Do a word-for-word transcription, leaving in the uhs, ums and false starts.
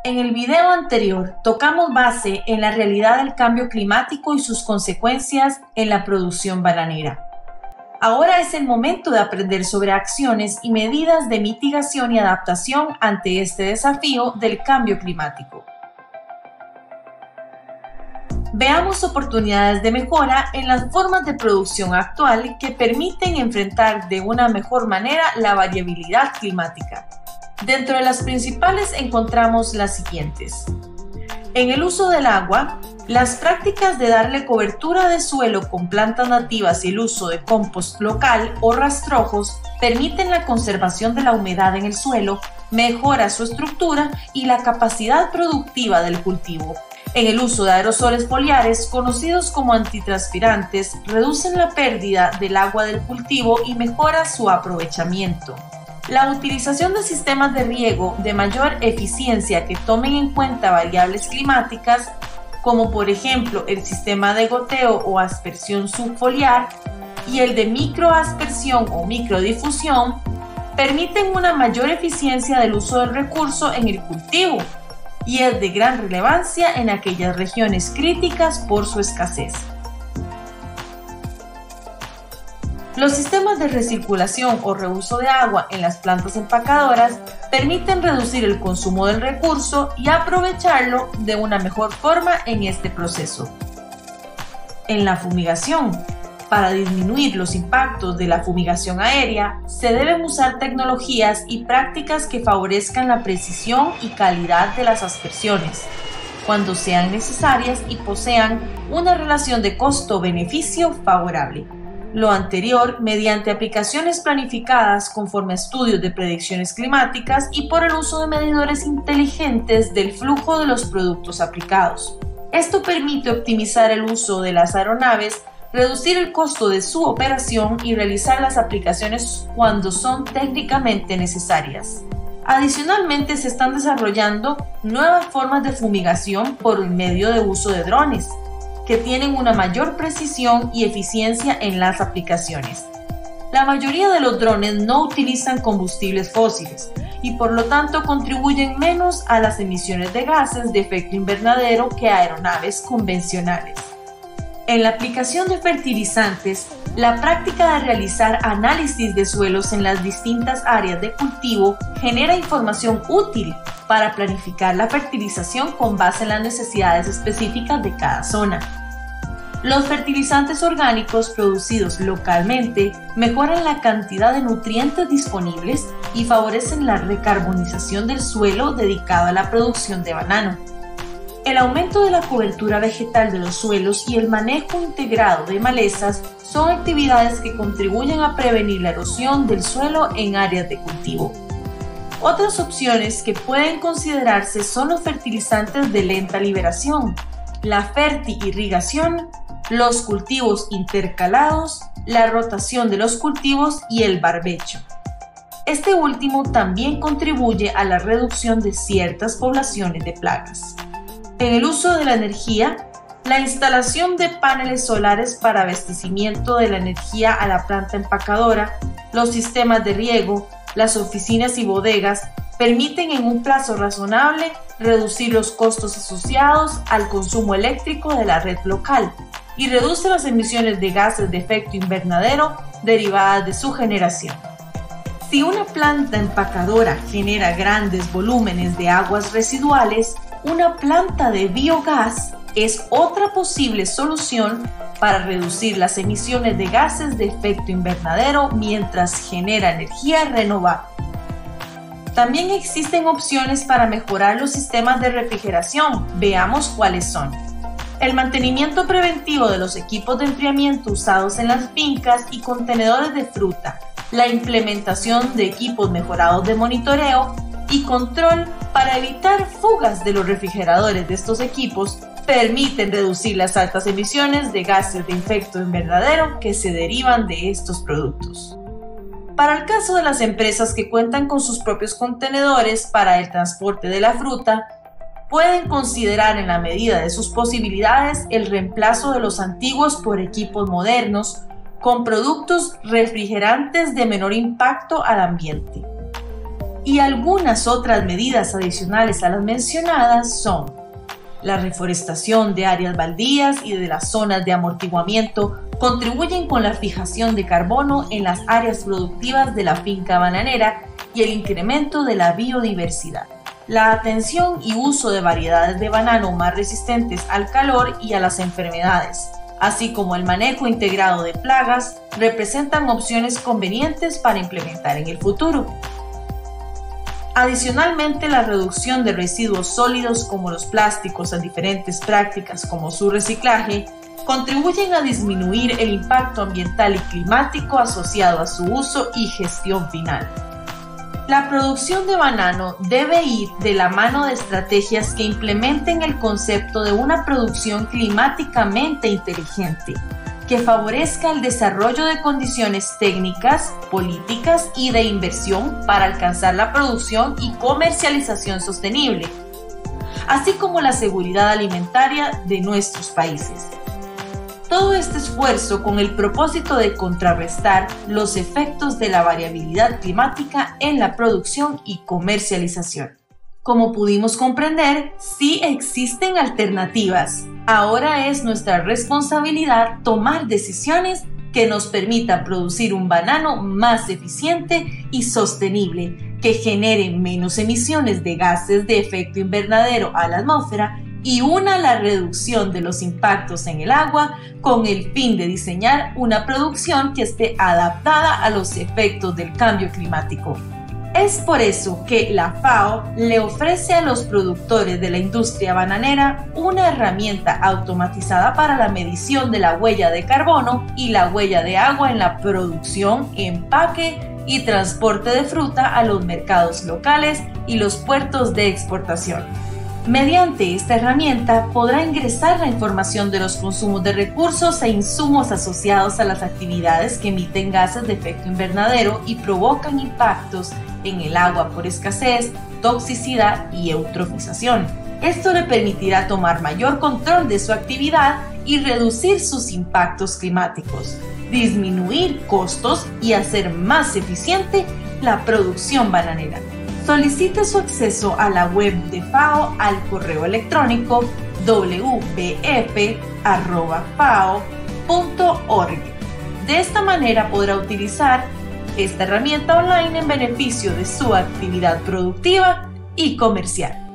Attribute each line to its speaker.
Speaker 1: En el video anterior tocamos base en la realidad del cambio climático y sus consecuencias en la producción bananera. Ahora es el momento de aprender sobre acciones y medidas de mitigación y adaptación ante este desafío del cambio climático. Veamos oportunidades de mejora en las formas de producción actual que permiten enfrentar de una mejor manera la variabilidad climática. Dentro de las principales encontramos las siguientes. En el uso del agua, las prácticas de darle cobertura de suelo con plantas nativas y el uso de compost local o rastrojos permiten la conservación de la humedad en el suelo, mejora su estructura y la capacidad productiva del cultivo. En el uso de aerosoles foliares, conocidos como antitranspirantes, reducen la pérdida del agua del cultivo y mejora su aprovechamiento. La utilización de sistemas de riego de mayor eficiencia que tomen en cuenta variables climáticas, como por ejemplo el sistema de goteo o aspersión subfoliar y el de microaspersión o microdifusión, permiten una mayor eficiencia del uso del recurso en el cultivo y es de gran relevancia en aquellas regiones críticas por su escasez. Los sistemas de recirculación o reuso de agua en las plantas empacadoras permiten reducir el consumo del recurso y aprovecharlo de una mejor forma en este proceso. En la fumigación, para disminuir los impactos de la fumigación aérea, se deben usar tecnologías y prácticas que favorezcan la precisión y calidad de las aspersiones, cuando sean necesarias y posean una relación de costo-beneficio favorable. Lo anterior mediante aplicaciones planificadas conforme a estudios de predicciones climáticas y por el uso de medidores inteligentes del flujo de los productos aplicados. Esto permite optimizar el uso de las aeronaves, reducir el costo de su operación y realizar las aplicaciones cuando son técnicamente necesarias. Adicionalmente, se están desarrollando nuevas formas de fumigación por medio de uso de drones, que tienen una mayor precisión y eficiencia en las aplicaciones. La mayoría de los drones no utilizan combustibles fósiles y por lo tanto contribuyen menos a las emisiones de gases de efecto invernadero que aeronaves convencionales. En la aplicación de fertilizantes, la práctica de realizar análisis de suelos en las distintas áreas de cultivo genera información útil para planificar la fertilización con base en las necesidades específicas de cada zona. Los fertilizantes orgánicos producidos localmente mejoran la cantidad de nutrientes disponibles y favorecen la recarbonización del suelo dedicado a la producción de banano. El aumento de la cobertura vegetal de los suelos y el manejo integrado de malezas son actividades que contribuyen a prevenir la erosión del suelo en áreas de cultivo. Otras opciones que pueden considerarse son los fertilizantes de lenta liberación, la fertirrigación, los cultivos intercalados, la rotación de los cultivos y el barbecho. Este último también contribuye a la reducción de ciertas poblaciones de plagas. En el uso de la energía, la instalación de paneles solares para abastecimiento de la energía a la planta empacadora, los sistemas de riego, las oficinas y bodegas permiten en un plazo razonable reducir los costos asociados al consumo eléctrico de la red local y reduce las emisiones de gases de efecto invernadero derivadas de su generación. Si una planta empacadora genera grandes volúmenes de aguas residuales, una planta de biogás es otra posible solución para reducir las emisiones de gases de efecto invernadero mientras genera energía renovable. También existen opciones para mejorar los sistemas de refrigeración. Veamos cuáles son. El mantenimiento preventivo de los equipos de enfriamiento usados en las fincas y contenedores de fruta, la implementación de equipos mejorados de monitoreo y control para evitar fugas de los refrigeradores de estos equipos permiten reducir las altas emisiones de gases de efecto invernadero que se derivan de estos productos. Para el caso de las empresas que cuentan con sus propios contenedores para el transporte de la fruta, pueden considerar en la medida de sus posibilidades el reemplazo de los antiguos por equipos modernos con productos refrigerantes de menor impacto al ambiente. y algunas otras medidas adicionales a las mencionadas son la reforestación de áreas baldías y de las zonas de amortiguamiento contribuyen con la fijación de carbono en las áreas productivas de la finca bananera y el incremento de la biodiversidad. La atención y uso de variedades de banano más resistentes al calor y a las enfermedades, así como el manejo integrado de plagas, representan opciones convenientes para implementar en el futuro. Adicionalmente, la reducción de residuos sólidos como los plásticos a diferentes prácticas como su reciclaje contribuyen a disminuir el impacto ambiental y climático asociado a su uso y gestión final. La producción de banano debe ir de la mano de estrategias que implementen el concepto de una producción climáticamente inteligente, que favorezca el desarrollo de condiciones técnicas, políticas y de inversión para alcanzar la producción y comercialización sostenible, así como la seguridad alimentaria de nuestros países. Todo este esfuerzo con el propósito de contrarrestar los efectos de la variabilidad climática en la producción y comercialización. Como pudimos comprender, sí existen alternativas. Ahora es nuestra responsabilidad tomar decisiones que nos permitan producir un banano más eficiente y sostenible, que genere menos emisiones de gases de efecto invernadero a la atmósfera y una la reducción de los impactos en el agua con el fin de diseñar una producción que esté adaptada a los efectos del cambio climático. Es por eso que la FAO le ofrece a los productores de la industria bananera una herramienta automatizada para la medición de la huella de carbono y la huella de agua en la producción, empaque y transporte de fruta a los mercados locales y los puertos de exportación. Mediante esta herramienta podrá ingresar la información de los consumos de recursos e insumos asociados a las actividades que emiten gases de efecto invernadero y provocan impactos en el agua por escasez, toxicidad y eutrofización. Esto le permitirá tomar mayor control de su actividad y reducir sus impactos climáticos, disminuir costos y hacer más eficiente la producción bananera. Solicite su acceso a la web de FAO al correo electrónico w b f arroba fao punto org. De esta manera podrá utilizar esta herramienta online en beneficio de su actividad productiva y comercial.